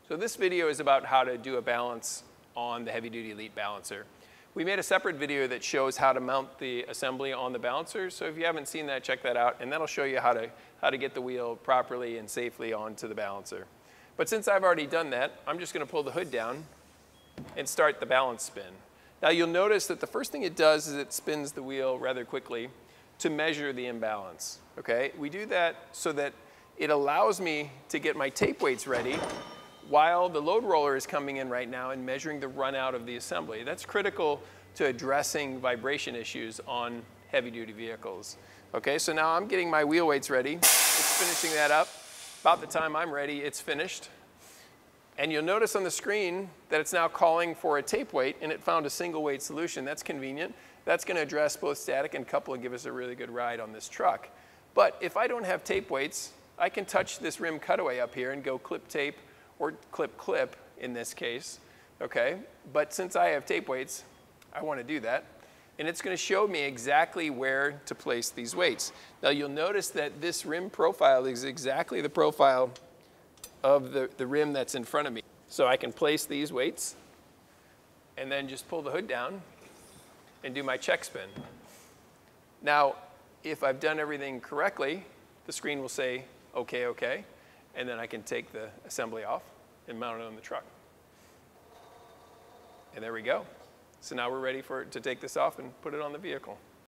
So this video is about how to do a balance on the heavy-duty Elite balancer. We made a separate video that shows how to mount the assembly on the balancer. So if you haven't seen that, check that out, and that'll show you how to get the wheel properly and safely onto the balancer. But since I've already done that, I'm just going to pull the hood down and start the balance spin. Now you'll notice that the first thing it does is it spins the wheel rather quickly to measure the imbalance. Okay? We do that so that it allows me to get my tape weights ready while the load roller is coming in right now and measuring the run out of the assembly. That's critical to addressing vibration issues on heavy-duty vehicles. Okay, so now I'm getting my wheel weights ready. It's finishing that up. About the time I'm ready, it's finished. And you'll notice on the screen that it's now calling for a tape weight, and it found a single weight solution. That's convenient. That's going to address both static and couple and give us a really good ride on this truck. But if I don't have tape weights, I can touch this rim cutaway up here and go clip tape, or clip in this case, okay? But since I have tape weights, I want to do that. And it's going to show me exactly where to place these weights. Now you'll notice that this rim profile is exactly the profile of the rim that's in front of me. So I can place these weights and then just pull the hood down and do my check spin. Now, if I've done everything correctly, the screen will say, okay, okay. And then I can take the assembly off and mount it on the truck. And there we go. So now we're ready to take this off and put it on the vehicle.